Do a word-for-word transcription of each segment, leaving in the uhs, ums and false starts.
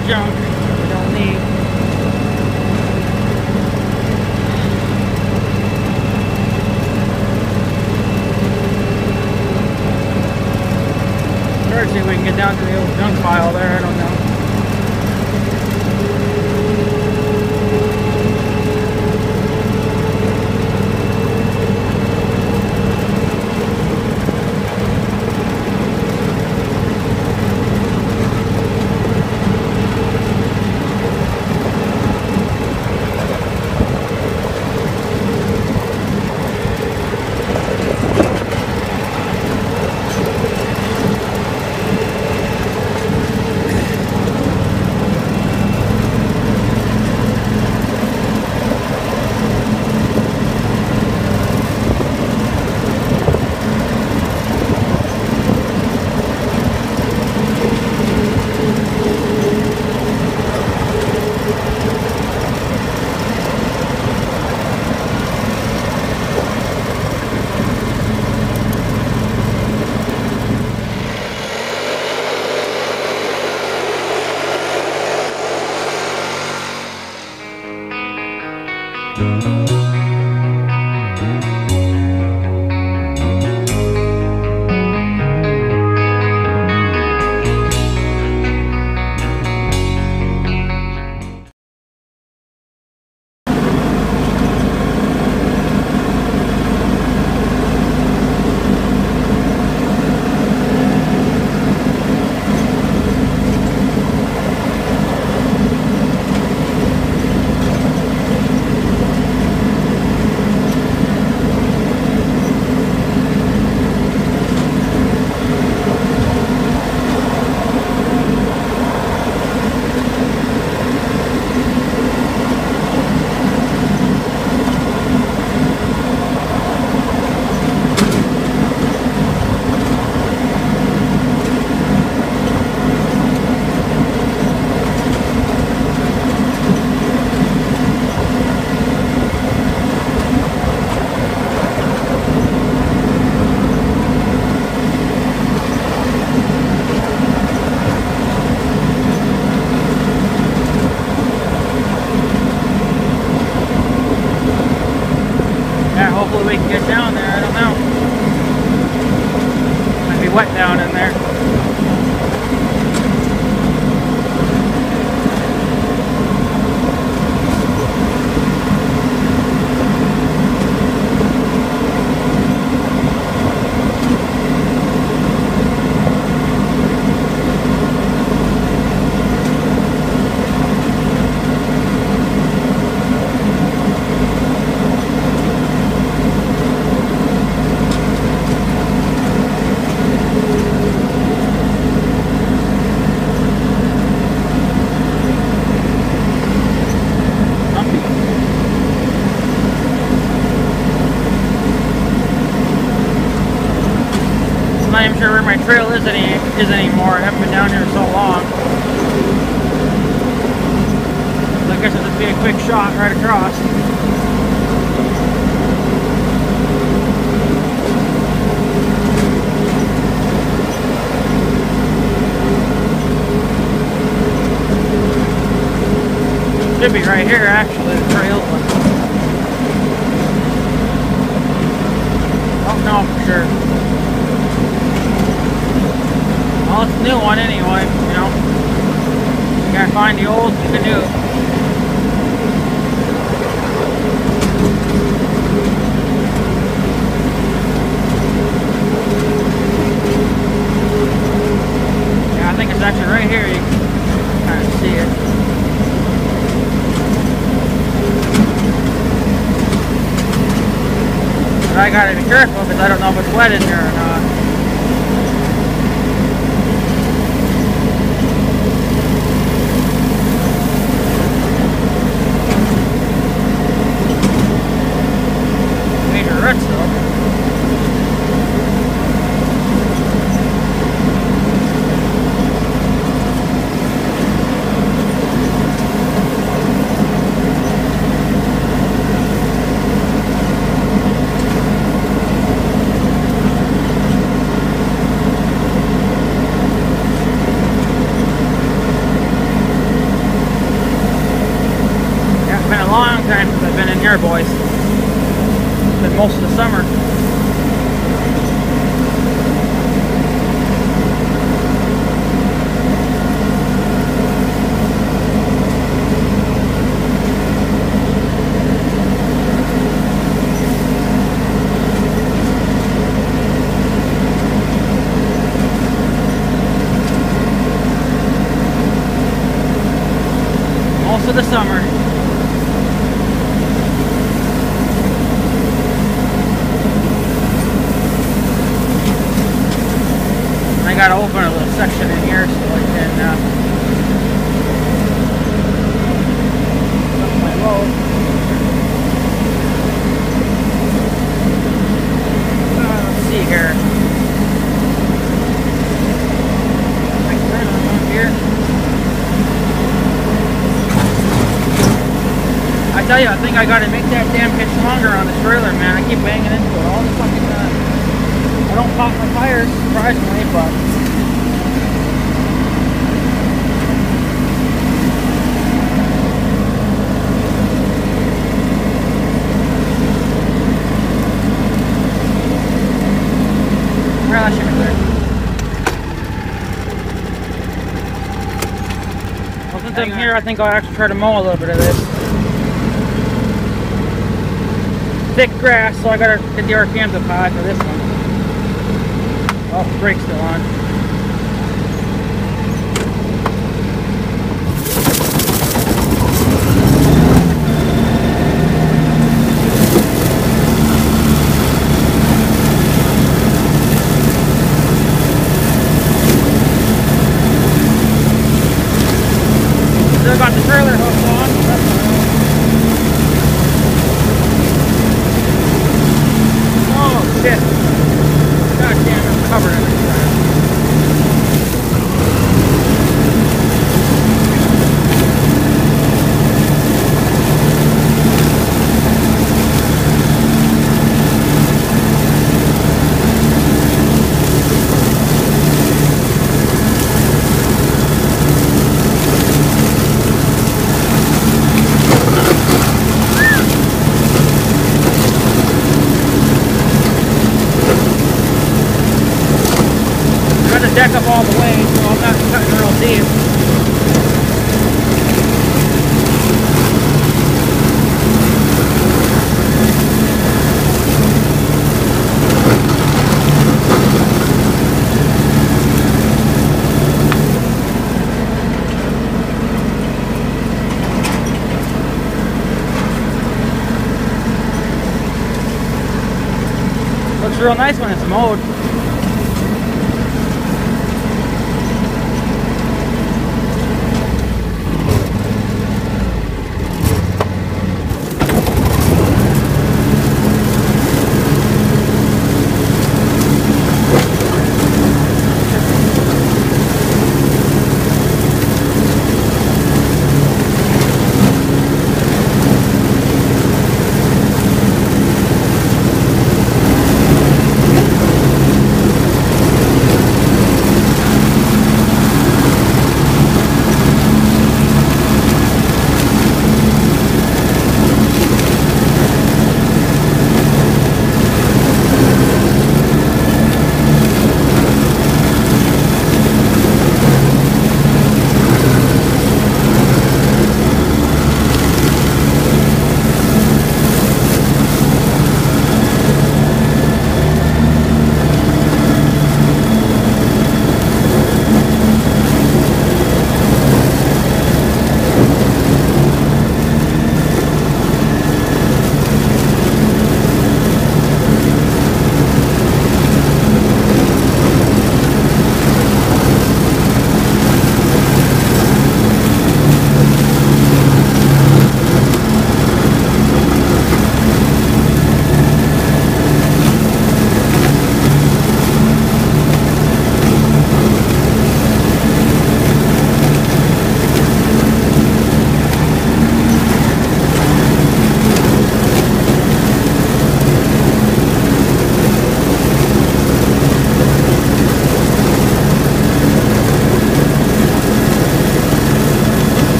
of junk we don't need. Try to see if we can get down to the old junk pile there, I don't know. Hopefully we can get down there, I don't know. Might be wet down in there. I'm not even sure where my trail is any is anymore. I haven't been down here so long. So I guess it'll just be a quick shot right across. Should be right here actually, the trail, but I don't know for sure. Well, it's a new one anyway, you know. You gotta find the old and the new. Yeah, I think it's actually right here. You can kind of see it. But I gotta be careful because I don't know if it's wet in here or not. Roots though. here, boys. It's been most of the summer. Most of the summer. I gotta open a little section in here so I can uh, dump my load. Uh, let's see here. I can turn on here. I tell you, I think I gotta make that damn hitch longer on this trailer, man. I keep banging into it all the fucking time. I don't pop my tires, surprisingly, but well, that should be clear. Well, since I'm here, I think I'll actually try to mow a little bit of this. Thick grass, so I gotta get the R P Ms up high for this one. Oh, the brake's still on. Still got the trailer hooked on. Oh shit. God damn, I'm covered in it. Deck up all the way, so I'm not cutting real deep. Looks real nice when it's mowed.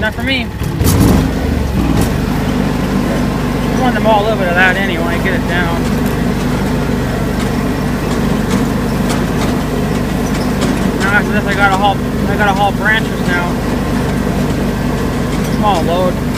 enough for me. I wanted to mow a little bit of that anyway, get it down. Now after this I gotta haul I gotta haul branches now. Small load.